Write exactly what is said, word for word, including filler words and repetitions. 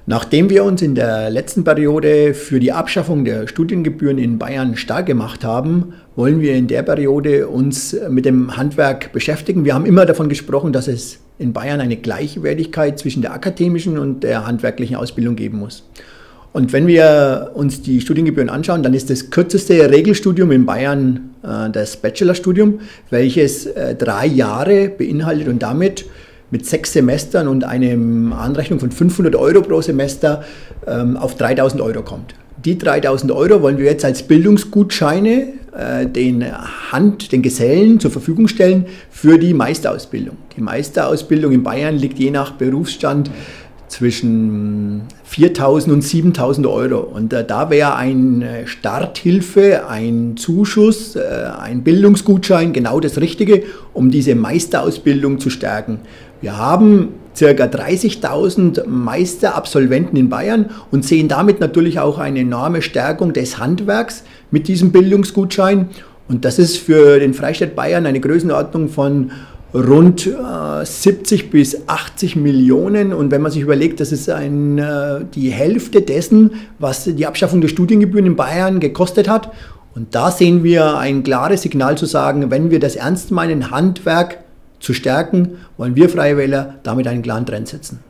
Nachdem wir uns in der letzten Periode für die Abschaffung der Studiengebühren in Bayern stark gemacht haben, wollen wir in der Periode uns mit dem Handwerk beschäftigen. Wir haben immer davon gesprochen, dass es in Bayern eine Gleichwertigkeit zwischen der akademischen und der handwerklichen Ausbildung geben muss. Und wenn wir uns die Studiengebühren anschauen, dann ist das kürzeste Regelstudium in Bayern äh, das Bachelorstudium, welches äh, drei Jahre beinhaltet und damit mit sechs Semestern und einer Anrechnung von fünfhundert Euro pro Semester ähm, auf dreitausend Euro kommt. Die dreitausend Euro wollen wir jetzt als Bildungsgutscheine äh, den Hand, den Gesellen zur Verfügung stellen für die Meisterausbildung. Die Meisterausbildung in Bayern liegt je nach Berufsstand zwischen viertausend und siebentausend Euro. Und äh, da wäre eine Starthilfe, ein Zuschuss, äh, ein Bildungsgutschein genau das Richtige, um diese Meisterausbildung zu stärken. Wir haben ca. dreißigtausend Meisterabsolventen in Bayern und sehen damit natürlich auch eine enorme Stärkung des Handwerks mit diesem Bildungsgutschein. Und das ist für den Freistaat Bayern eine Größenordnung von rund äh, siebzig bis achtzig Millionen. Und wenn man sich überlegt, das ist ein, äh, die Hälfte dessen, was die Abschaffung der Studiengebühren in Bayern gekostet hat. Und da sehen wir ein klares Signal zu sagen, wenn wir das ernst meinen, Handwerk zu stärken, wollen wir Freie Wähler damit einen klaren Trend setzen.